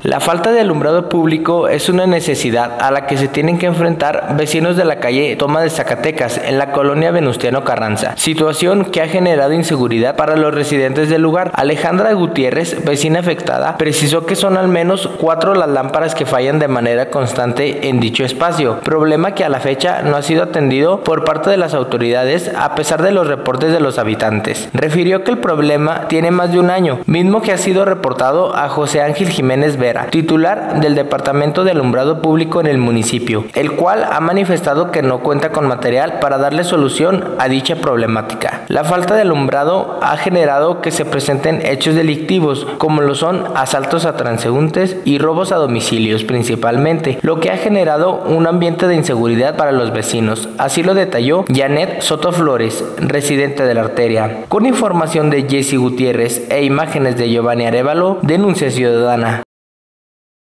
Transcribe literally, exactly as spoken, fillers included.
La falta de alumbrado público es una necesidad a la que se tienen que enfrentar vecinos de la calle Toma de Zacatecas, en la colonia Venustiano Carranza, situación que ha generado inseguridad para los residentes del lugar. Alejandra Gutiérrez, vecina afectada, precisó que son al menos cuatro las lámparas que fallan de manera constante en dicho espacio, problema que a la fecha no ha sido atendido por parte de las autoridades a pesar de los reportes de los habitantes. Refirió que el problema tiene más de un año, mismo que ha sido reportado a José Ángel Jiménez Vera, titular del Departamento de Alumbrado Público en el municipio, el cual ha manifestado que no cuenta con material para darle solución a dicha problemática. La falta de alumbrado ha generado que se presenten hechos delictivos, como lo son asaltos a transeúntes y robos a domicilios principalmente, lo que ha generado un ambiente de inseguridad para los vecinos. Así lo detalló Janet Soto Flores, residente de la arteria. Con información de Jessy Gutiérrez e imágenes de Giovanni Arévalo, Denuncia Ciudadana.